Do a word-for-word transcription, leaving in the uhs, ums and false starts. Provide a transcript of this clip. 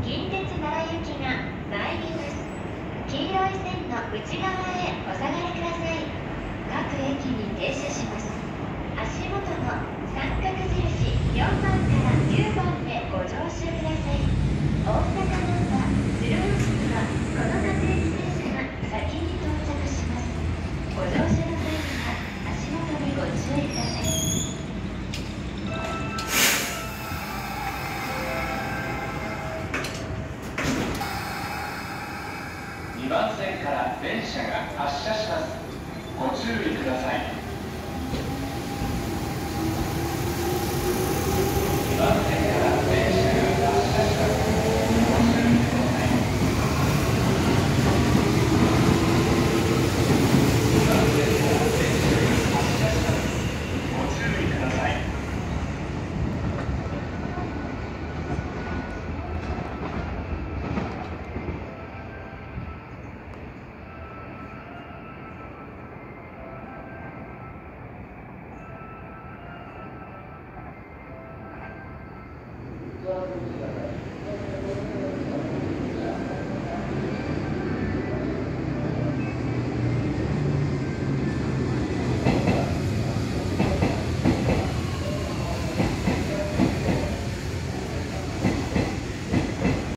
近鉄奈良行きが参ります。黄色い線の内側へお下がりください。各駅に停車します。足元の三角印よんばんからきゅうばんでご乗車ください。大阪ナンバー鶴橋にはこの各駅停車が先に到着します。ご乗車の際には足元にご注意ください。 にばん線から電車が発車します。ご注意ください。にばん線から電車が発車します。ご注意ください。にばん線から電車が発車します。ご注意ください。 Gracias.